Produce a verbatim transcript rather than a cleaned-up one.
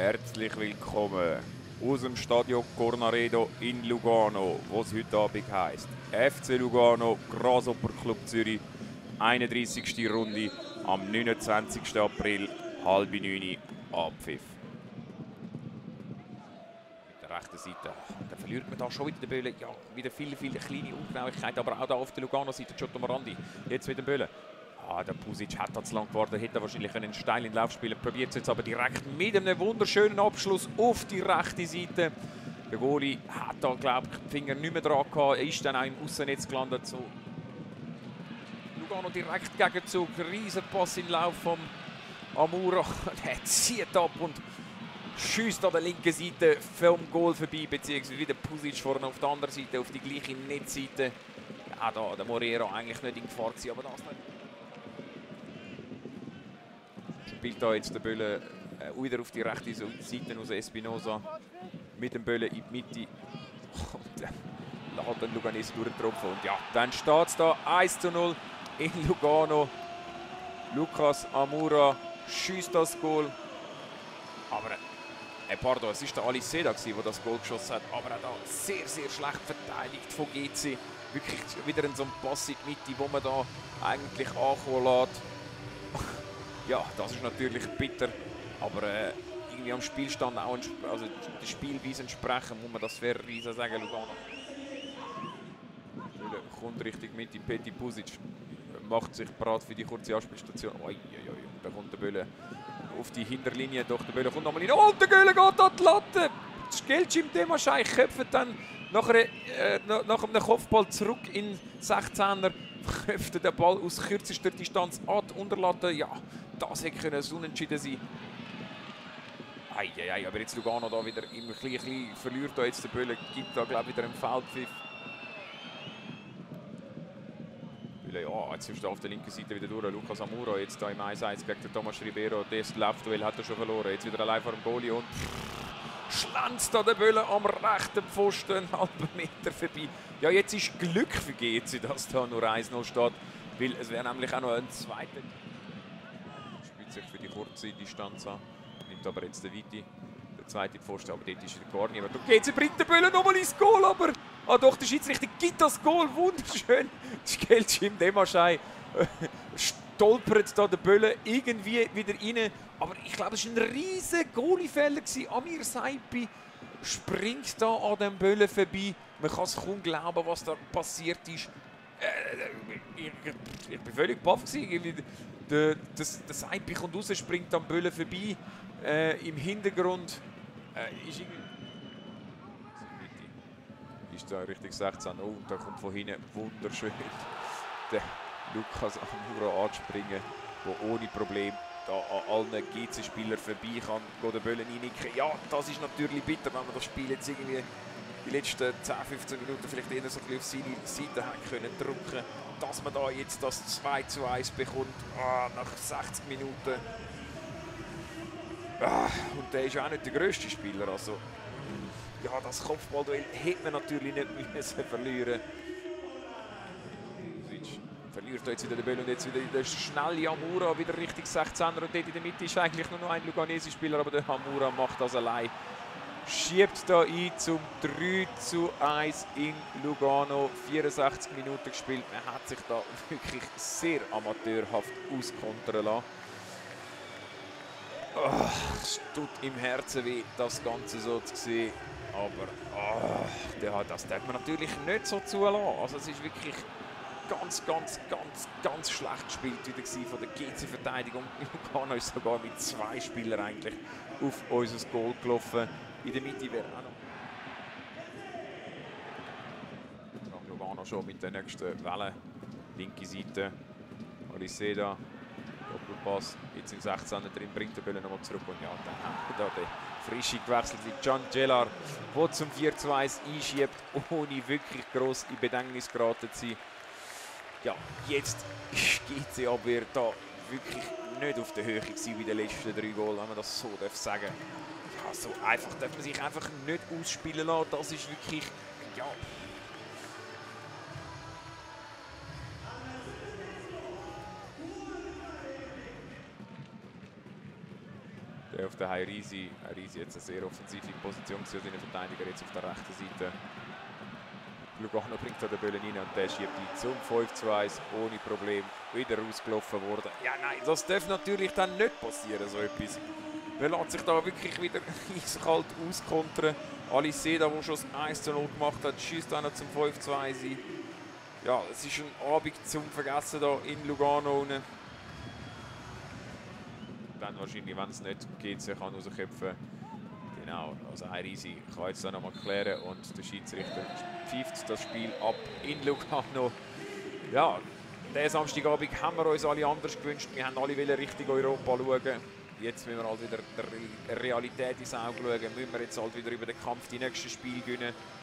Herzlich willkommen aus dem Stadio Cornaredo in Lugano, wo es heute Abend heisst. F C Lugano, Grasshopper Club Zürich, einunddreissigste Runde am neunundzwanzigsten April, halb neun Abpfiff. Mit der rechten Seite, dann verliert man da schon wieder den Böllen. Ja, wieder viele, viele kleine Ungenauigkeiten, aber auch da auf der Lugano-Seite, Giotto Morandi, jetzt mit dem Böllen. Ah, der Pusic hat da zu lang gewartet, hätte wahrscheinlich einen steil in den Lauf spielen. Probiert es jetzt aber direkt mit einem wunderschönen Abschluss auf die rechte Seite. Der Goalie hat da, glaube ich, die Finger nicht mehr dran gehabt. Er ist dann auch im Aussennetz gelandet. So. Lugano direkt Gegenzug, riesen Pass in den Lauf vom Amura. Der zieht ab und schießt an der linken Seite vom Goal vorbei, beziehungsweise wieder Pusic vorne auf der anderen Seite, auf die gleiche Netzseite. Ja, da der Moreira eigentlich nicht in Gefahr gewesen, aber das nicht. Spielt da jetzt der Böllen äh, wieder auf die rechte Seite aus Espinosa mit dem Böllen in die Mitte. Und äh, lässt den Luganese durchtropfen. Und ja, dann steht es da eins zu null in Lugano. Lucas Amura schießt das Goal. Aber äh, pardon, es war der Ali Seda, der das Goal geschossen hat. Aber auch da sehr, sehr schlecht verteidigt von G C. Wirklich wieder in so einem Pass in die Mitte, wo man da eigentlich ankommen lässt. Ja, das ist natürlich bitter, aber äh, irgendwie am Spielstand auch, also der Spielweise entsprechen, muss man das fairerweise sagen, Lugano. Kommt richtig mit in Peti Pusic, macht sich bereit für die kurze Anspielstation. Oi, oi, oi. Da kommt der Böllen auf die Hinterlinie, doch der Böllen kommt nochmal rein. Oh, der Böllen geht an die Latte! Gelcim Demaschei köpft dann nach, einer, äh, nach einem Kopfball zurück in sechzehner. Köpfte den Ball aus kürzester Distanz an die Unterlatte. Ja, das hätte können unentschieden sein. Eieiei, aber jetzt Lugano da wieder immer ein bisschen verliert. Da jetzt der Böllen gibt da, glaube ich, wieder einen Feldpfiff. Böllen, ja, jetzt ist er auf der linken Seite wieder durch. Lucas Amura jetzt da im eins eins gegen den Thomas Ribeiro. Das Laufduell hat er schon verloren. Jetzt wieder allein vor dem Goalie und schlanzt da der Böllen am rechten Pfosten einen halben Meter vorbei. Ja, jetzt ist Glück für G C, dass da nur eins null steht, weil es wäre nämlich auch noch ein zweiter. Spielt sich für die kurze Distanz an, nimmt aber jetzt der Weite, der zweite Pfosten, aber dort ist gar niemand. Und G C bringt den Böllen nochmal ins Goal, aber ah doch, der Schiedsrichter gibt das Goal, wunderschön. Gelcim Demaschei stolpert da der Böllen irgendwie wieder rein. Aber ich glaube, es war ein riesiger Goalie-Fehler. Amir Saipi springt da an dem Böllen vorbei. Man kann es kaum glauben, was da passiert ist. Äh, ich, ich bin völlig baff. Der, das, der Saipi kommt raus, springt am Böllen vorbei. Äh, Im Hintergrund äh, ist irgendwie... Ist da richtig sechzehn. Oh, da kommt von hinten wunderschön der Lucas Amura anspringen, der ohne Problem da an allen G C-Spielern vorbei kann, geht der Böllen reinnicken. Ja, das ist natürlich bitter, wenn man das Spiel jetzt irgendwie die letzten zehn, fünfzehn Minuten vielleicht eher so ein bisschen auf seine Seite hat können drücken, dass man da jetzt das zwei zu eins bekommt, ah, nach sechzig Minuten. Ah, und der ist auch nicht der grösste Spieler, also ja, das Kopfballduell hätte man natürlich nicht müssen verlieren. Verliert jetzt wieder der Böllen und jetzt wieder der schnelle Amura, wieder richtig sechzehner und dort in der Mitte ist eigentlich nur noch ein Luganese-Spieler, aber der Amura macht das allein. Schiebt da ein zum drei zu eins in Lugano, vierundsechzig Minuten gespielt. Man hat sich da wirklich sehr amateurhaft auskontern lassen. Oh, es tut im Herzen weh, das Ganze so zu sehen. Aber oh, der, das darf man natürlich nicht so zulassen. Also es ist wirklich ganz, ganz, ganz, ganz schlecht gespielt wieder von der G C-Verteidigung. Lugano ist sogar mit zwei Spielern eigentlich auf unser Goal gelaufen. In der Mitte wäre auch noch Lugano schon mit der nächsten Welle. Linke Seite, Aliseda, Doppelpass, jetzt im sechzehner drin, bringt der Böllen nochmal zurück. Und ja, dann haben wir da den frische gewechselte Can Cellar, der zum vier zu eins einschiebt, ohne wirklich gross in Bedrängnis geraten zu sein. Ja, jetzt ist die G C-Abwehr da wirklich nicht auf der Höhe gewesen wie die letzten drei Goal, wenn man das so darf sagen. Ja, so einfach darf man sich einfach nicht ausspielen lassen. Das ist wirklich, ja. Der auf der Hairisi. Hairisi jetzt eine sehr offensive Position zu seinen Verteidiger jetzt auf der rechten Seite. Lugano bringt da den Böllen rein und der schiebt die zum fünf zu eins ohne Problem wieder rausgelaufen worden. Ja, nein, das darf natürlich dann nicht passieren, so etwas. Man lässt sich da wirklich wieder eiskalt auskontern. Aliseda, der schon das eins zu null gemacht hat, schießt auch noch zum fünf zu eins. Ja, es ist ein Abend zum Vergessen hier in Lugano. Dann wahrscheinlich, wenn es nicht geht, sich kann rausköpfen. Genau, also Hairisi kann jetzt noch mal klären und der Schiedsrichter pfeift das Spiel ab in Lugano. Ja, diesen Samstagabend haben wir uns alle anders gewünscht. Wir haben alle Richtung Europa schauen. Jetzt müssen wir halt wieder der Realität ins Auge schauen. Müssen wir jetzt halt wieder über den Kampf die nächsten Spiele gewinnen.